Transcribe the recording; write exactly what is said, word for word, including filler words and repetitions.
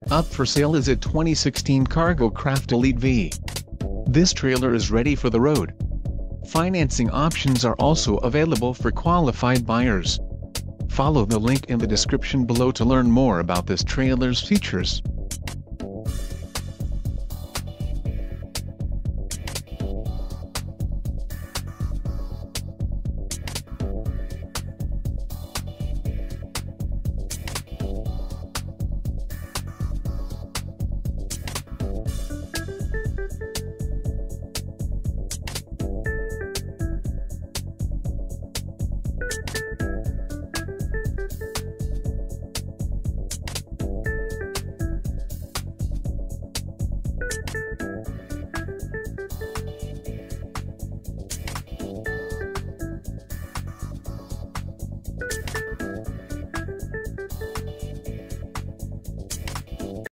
Up for sale is a twenty sixteen Cargo Craft Elite V. This trailer is ready for the road. Financing options are also available for qualified buyers. Follow the link in the description below to learn more about this trailer's features.